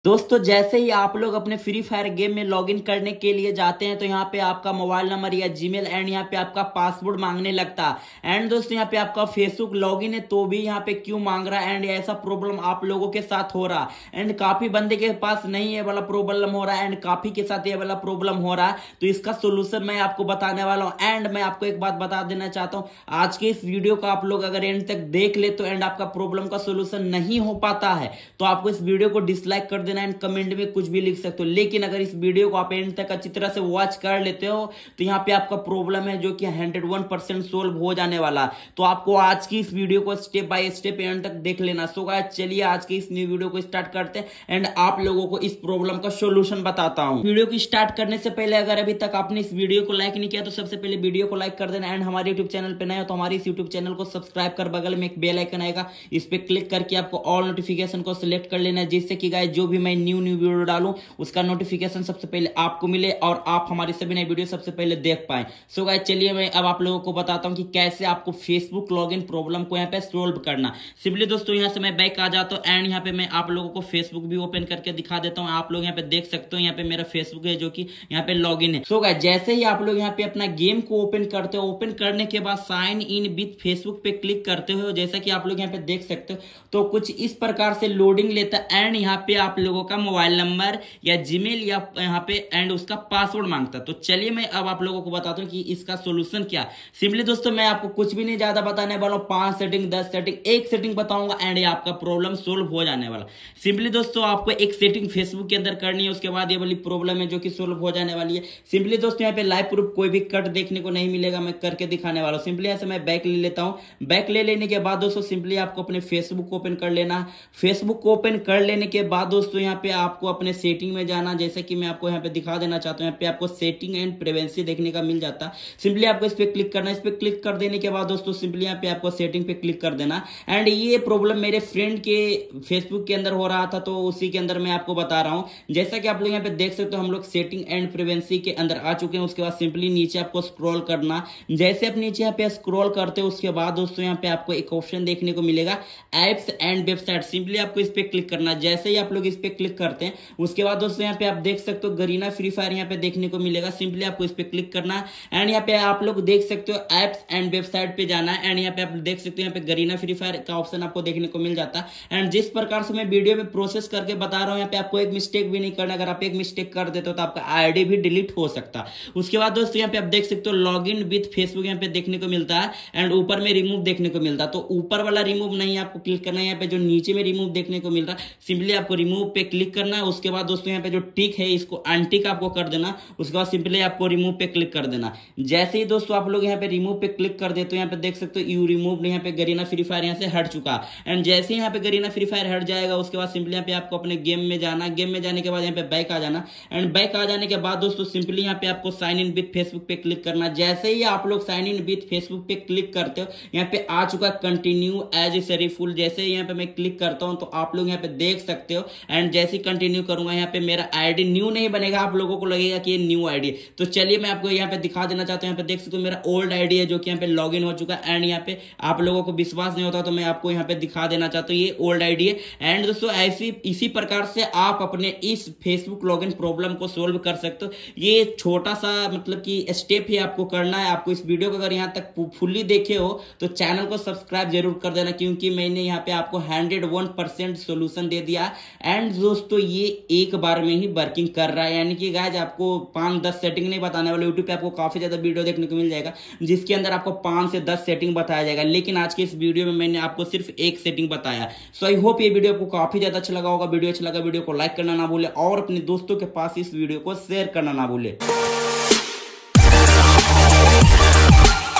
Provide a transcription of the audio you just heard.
दोस्तों जैसे ही आप लोग अपने फ्री फायर गेम में लॉगिन करने के लिए जाते हैं तो यहाँ पे आपका मोबाइल नंबर या जीमेल एंड यहाँ पे आपका पासवर्ड मांगने लगता है। एंड दोस्तों यहाँ पे आपका फेसबुक लॉगिन है तो भी यहाँ पे क्यों मांग रहा है। एंड ऐसा प्रॉब्लम आप लोगों के साथ हो रहा है एंड काफी बंदे के पास नहीं ये वाला प्रॉब्लम हो रहा है एंड काफी के साथ ये वाला प्रॉब्लम हो रहा है। तो इसका सोल्यूशन मैं आपको बताने वाला हूँ। एंड मैं आपको एक बात बता देना चाहता हूँ, आज के इस वीडियो को आप लोग अगर एंड तक देख ले तो एंड आपका प्रॉब्लम का सोल्यूशन नहीं हो पाता है तो आपको इस वीडियो को डिसलाइक कर देना एंड कमेंट में कुछ भी लिख सकते हो। लेकिन अगर इस वीडियो को आप एंड तक अच्छी तरह से वॉच कर लेते हो तो यहाँ पे आपका प्रॉब्लम है जो कि 101% सोल्व हो जाने वाला। तो आपको आज की इस वीडियो को स्टेप बाय स्टेप एंड तक देख लेना। सो गाइस चलिए आज की इस न्यू वीडियो को स्टार्ट करते हैं एंड आप लोगों को इस प्रॉब्लम का सोल्यूशन बताता हूँ। वीडियो को स्टार्ट करने से पहले अगर अभी तक आपने इस वीडियो को लाइक नहीं किया तो सबसे पहले वीडियो को लाइक कर देना एंड हमारे यूट्यूब चैनल पर नए हो तो हमारे इस यूट्यूब चैनल को सब्सक्राइब कर बगल में एक बेल आइकन आएगा, इस पर क्लिक करके आपको ऑल नोटिफिकेशन को सिलेक्ट कर लेना है जिससे कि गाइस जो भी मैं न्यू वीडियो डालूं उसका नोटिफिकेशन सबसे पहले आपको मिले और आप हमारी सभी नई वीडियो सबसे पहले देख पाए। सो गाइस चलिए मैं अब आप लोगों को बताता हूं कि कैसे आपको फेसबुक लॉगिन प्रॉब्लम को यहाँ पे सोल्व करना। सिंपली दोस्तों यहां से मैं बैक आ जाता हूं एंड यहाँ पे मैं आप लोगों को फेसबुक भी ओपन करके दिखा देता हूं। आप लोग यहाँ पे देख सकते हो यहाँ पे मेरा फेसबुक है जो कि यहाँ पे लॉगिन है। सो गाइस जैसे ही आप लोग यहाँ पे अपना गेम को ओपन करते हो, ओपन करने के बाद साइन इन विथ फेसबुक पे क्लिक करते हो जैसा कि आप लोग यहाँ पे देख सकते हो तो कुछ इस प्रकार से लोडिंग लेता है एंड यहाँ पे आप लोगों का मोबाइल नंबर या जीमेल या यहाँ पे एंड उसका पासवर्ड मांगता। तो चलिए मैं अब आप लोगों को बताता हूँ कि इसका सोल्यूशन क्या। सिंपली दोस्तों मैं आपको कुछ भी नहीं ज्यादा बताने वाला हूँ, 5 सेटिंग 10 सेटिंग एक सेटिंग बताऊंगा एंड ये आपका प्रॉब्लम सोल्व हो जाने वाला। सिंपली दोस्तों आपको एक सेटिंग फेसबुक के अंदर करनी है, उसके बाद ये वाली प्रॉब्लम है जो कि सोल्व हो जाने वाली है। सिंपली दोस्तों यहाँ पे लाइव प्रूफ कोई भी कट देखने को नहीं मिलेगा, मैं करके दिखाने वाला हूँ। सिंपली यहाँ से मैं बैक ले लेता हूँ। बैक ले लेने के बाद दोस्तों सिंपली आपको अपने फेसबुक ओपन कर लेना। फेसबुक ओपन कर लेने के बाद दोस्तों यहाँ पे आपको अपने सेटिंग में जाना, जैसे कि मैं आपको यहाँ पे दिखा देना चाहता हूँ। यहाँ पे आपको सेटिंग एंड प्राइवेसी देखने का मिल जाता है। सिंपली आपको इस पे क्लिक करना है। इस पे क्लिक कर देने के बाद दोस्तों सिंपली यहाँ पे आपको सेटिंग पे क्लिक कर देना। एंड ये प्रॉब्लम मेरे फ्रेंड के फेसबुक के अंदर हो रहा था तो उसी के अंदर मैं आपको बता रहा हूँ। जैसा कि आप लोग यहाँ पे देख सकते हो हम लोग सेटिंग एंड प्राइवेसी के अंदर आ चुके हैं। उसके बाद सिंपली नीचे आपको स्क्रॉल करना। जैसे आप नीचे यहाँ पे स्क्रॉल करते हो उसके बाद दोस्तों यहाँ पे आपको एक ऑप्शन देखने को मिलेगा एप्स एंड वेबसाइट। सिंपली आपको इस पे क्लिक करना। जैसे ही आप लोग इस पे क्लिक करते हैं उसके बाद दोस्तों यहाँ पे आप देख सकते हो गरीना फ्री फायर यहाँ पे देखने को मिलेगा। सिंपली आपको इस पे क्लिक करना है एंड यहाँ पे आप लोग देख सकते हो एप्स एंड वेबसाइट पे जाना है एंड यहाँ पे आप देख सकते हो यहाँ पे गरीना फ्री फायर का ऑप्शन आपको देखने को मिल जाता है। एंड जिस प्रकार से मैं वीडियो में प्रोसेस करके बता रहा हूँ यहाँ पे आपको एक मिस्टेक भी नहीं करना। अगर आप एक मिस्टेक कर देते हो तो आपका आईडी भी डिलीट हो सकता है। उसके बाद दोस्तों यहाँ पे आप देख सकते हो लॉग इन विथ फेसबुक यहाँ पे देखने को मिलता है एंड ऊपर में रिमूव देखने को मिलता है। तो ऊपर वाला रिमूव नहीं आपको क्लिक करना है, यहाँ पे जो नीचे में रिमूव देखने को मिल रहा है सिंपली आपको रिमूव पे क्लिक करना है। उसके बाद दोस्तों यहाँ पे जो टिक है इसको अनटिक आपको कर देना। उसके बाद सिंपली आपको रिमूव पे क्लिक कर देना। जैसे ही दोस्तों आप लोग यहाँ पे रिमूव पे क्लिक कर देते हो यहाँ पे देख सकते हो यू रिमूव यहाँ पे गरीना फ्री फायर यहाँ से हट चुका एंड जैसे ही यहाँ पे गरीना फ्री फायर हट जाएगा उसके बाद सिंपली यहाँ पे आपको अपने गेम में जाना। गेम में जाने के बाद यहाँ पे बैक आ जाना एंड बैक आ जाने के बाद दोस्तों सिंपली यहाँ पे आपको साइन इन विथ फेसबुक पे क्लिक करना। जैसे ही आप लोग साइन इन विथ फेसबुक पे क्लिक करते हो यहाँ पे आ चुका कंटिन्यू एज ए सरीफुल। जैसे ही यहाँ पे मैं क्लिक करता हूँ तो आप लोग यहाँ पे देख सकते हो एंड जैसे ही कंटिन्यू करूंगा यहाँ पे मेरा आईडी न्यू नहीं बनेगा, आप लोगों को लगेगा कि ये न्यू आईडी है। तो चलिए मैं आपको यहाँ पे दिखा देना चाहता हूँ। यहाँ पे देख सकते हो मेरा ओल्ड आईडी है जो कि यहाँ पे लॉगिन हो चुका है एंड यहाँ पे आप लोगों को विश्वास नहीं होता तो मैं आपको यहाँ पे दिखा देना चाहता हूँ ये ओल्ड आईडी है। एंड दोस्तों ऐसी इसी प्रकार से आप अपने इस फेसबुक लॉगिन प्रॉब्लम को सोल्व कर सकते हो। ये छोटा सा मतलब कि स्टेप ही आपको करना है। आपको इस वीडियो को अगर यहाँ तक फुल्ली देखे हो तो चैनल को सब्सक्राइब जरूर कर देना क्योंकि मैंने यहाँ पे आपको 101% सोल्यूशन दे दिया। एंड दोस्तों ये एक बार में ही वर्किंग कर रहा है, यानी कि गाइस आपको 5-10 सेटिंग नहीं बताने वाले। यूट्यूब पे आपको काफी ज्यादा वीडियो देखने को मिल जाएगा जिसके अंदर आपको 5 से 10 सेटिंग बताया जाएगा, लेकिन आज के इस वीडियो में मैंने आपको सिर्फ एक सेटिंग बताया। सो आई होप ये वीडियो आपको काफी ज्यादा अच्छा लगा होगा। वीडियो अच्छा लगा वीडियो को लाइक करना ना भूले और अपने दोस्तों के पास इस वीडियो को शेयर करना ना भूले।